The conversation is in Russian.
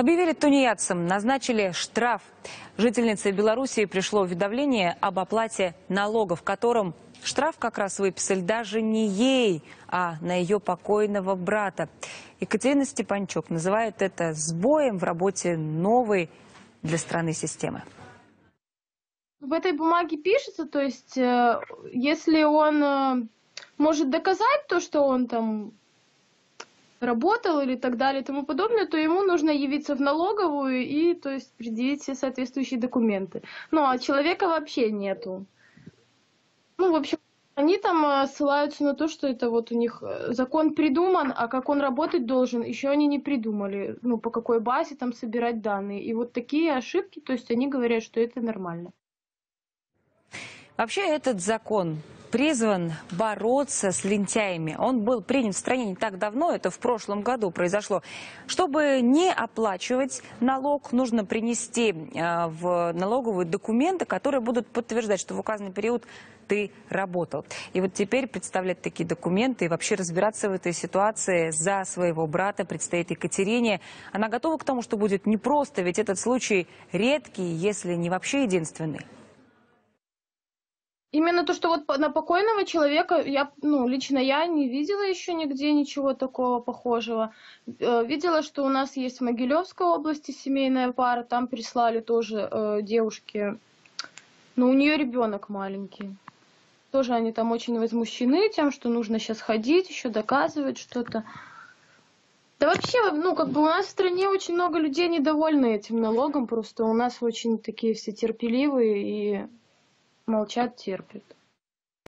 Объявили тунеядцам, назначили штраф. Жительнице Белоруссии пришло уведомление об оплате налогов, в котором штраф как раз выписали даже не ей, а на ее покойного брата. Екатерина Степанчук называет это сбоем в работе новой для страны системы. В этой бумаге пишется, то есть, если он может доказать то, что он там работал или так далее и тому подобное, то ему нужно явиться в налоговую и, то есть, предъявить все соответствующие документы. Ну, а человека вообще нету. Ну, в общем, они там ссылаются на то, что это вот у них закон придуман, а как он работать должен, еще они не придумали, ну, по какой базе там собирать данные. И вот такие ошибки, то есть, они говорят, что это нормально. Вообще этот закон призван бороться с лентяями. Он был принят в стране не так давно, это в прошлом году произошло. Чтобы не оплачивать налог, нужно принести в налоговую документы, которые будут подтверждать, что в указанный период ты работал. И вот теперь представлять такие документы и вообще разбираться в этой ситуации за своего брата предстоит Екатерине. Она готова к тому, что будет непросто, ведь этот случай редкий, если не вообще единственный. Именно то, что вот на покойного человека, лично я не видела еще нигде ничего такого похожего. Видела, что у нас есть в Могилевской области семейная пара, там прислали тоже девушке, но у нее ребенок маленький. Тоже они там очень возмущены тем, что нужно сейчас ходить, еще доказывать что-то. Да вообще, у нас в стране очень много людей недовольны этим налогом, просто у нас очень такие все терпеливые и молчат, терпят.